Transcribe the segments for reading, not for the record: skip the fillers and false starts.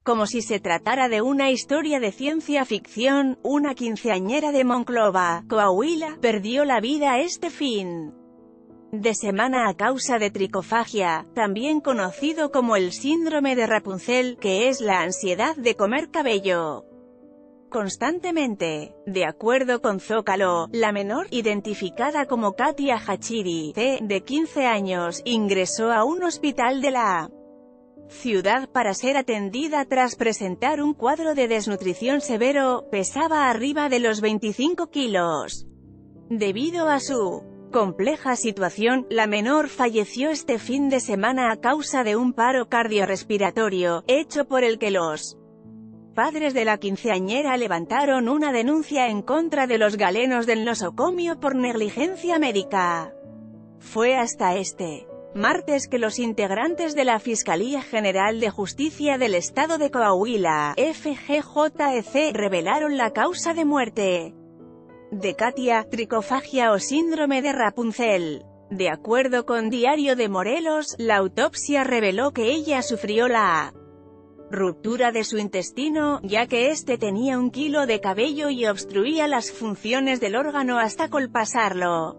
Como si se tratara de una historia de ciencia ficción, una quinceañera de Monclova, Coahuila, perdió la vida este fin de semana a causa de tricofagia, también conocido como el síndrome de Rapunzel, que es la ansiedad de comer cabello constantemente. De acuerdo con Zócalo, la menor, identificada como Katia Hachiri, de 15 años, ingresó a un hospital de la ciudad para ser atendida tras presentar un cuadro de desnutrición severo. Pesaba arriba de los 25 kilos. Debido a su compleja situación, la menor falleció este fin de semana a causa de un paro cardiorrespiratorio, hecho por el que los padres de la quinceañera levantaron una denuncia en contra de los galenos del nosocomio por negligencia médica. Fue hasta este martes que los integrantes de la Fiscalía General de Justicia del Estado de Coahuila, FGJEC, revelaron la causa de muerte de Katia, tricofagia o síndrome de Rapunzel. De acuerdo con Diario de Morelos, la autopsia reveló que ella sufrió la ruptura de su intestino, ya que este tenía 1 kilo de cabello y obstruía las funciones del órgano hasta colpasarlo.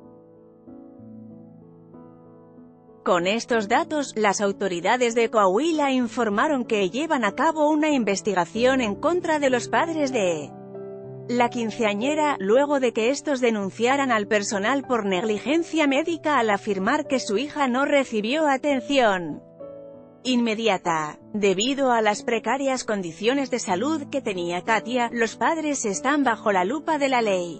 Con estos datos, las autoridades de Coahuila informaron que llevan a cabo una investigación en contra de los padres de la quinceañera, luego de que estos denunciaran al personal por negligencia médica al afirmar que su hija no recibió atención inmediata. Debido a las precarias condiciones de salud que tenía Katia, los padres están bajo la lupa de la ley,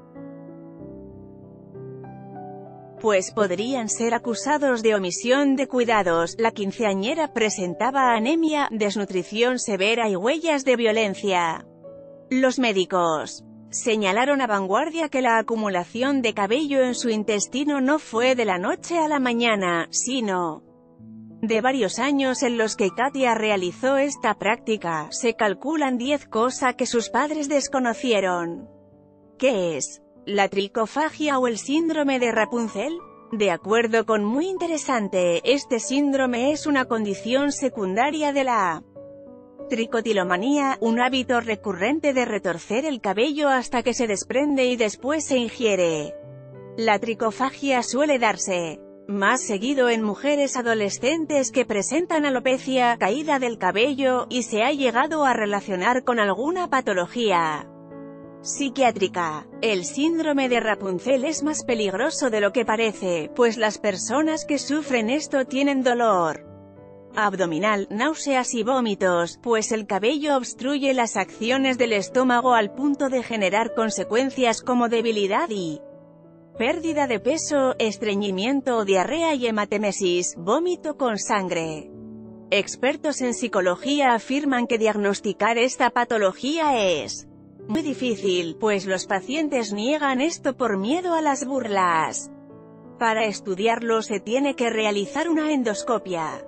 pues podrían ser acusados de omisión de cuidados. La quinceañera presentaba anemia, desnutrición severa y huellas de violencia. Los médicos señalaron a Vanguardia que la acumulación de cabello en su intestino no fue de la noche a la mañana, sino de varios años en los que Katia realizó esta práctica. Se calculan 10, cosa que sus padres desconocieron. ¿Qué es la tricofagia o el síndrome de Rapunzel? De acuerdo con Muy Interesante, este síndrome es una condición secundaria de la tricotilomanía, un hábito recurrente de retorcer el cabello hasta que se desprende y después se ingiere. La tricofagia suele darse más seguido en mujeres adolescentes que presentan alopecia, caída del cabello, y se ha llegado a relacionar con alguna patología psiquiátrica. El síndrome de Rapunzel es más peligroso de lo que parece, pues las personas que sufren esto tienen dolor abdominal, náuseas y vómitos, pues el cabello obstruye las acciones del estómago al punto de generar consecuencias como debilidad y pérdida de peso, estreñimiento o diarrea y hematemesis, vómito con sangre. Expertos en psicología afirman que diagnosticar esta patología es muy difícil, pues los pacientes niegan esto por miedo a las burlas. Para estudiarlo se tiene que realizar una endoscopia.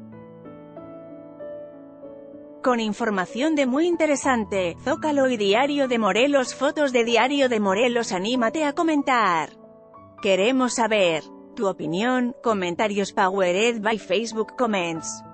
Con información de Muy Interesante, Zócalo y Diario de Morelos. Fotos de Diario de Morelos. Anímate a comentar. Queremos saber tu opinión. Comentarios powered by Facebook Comments.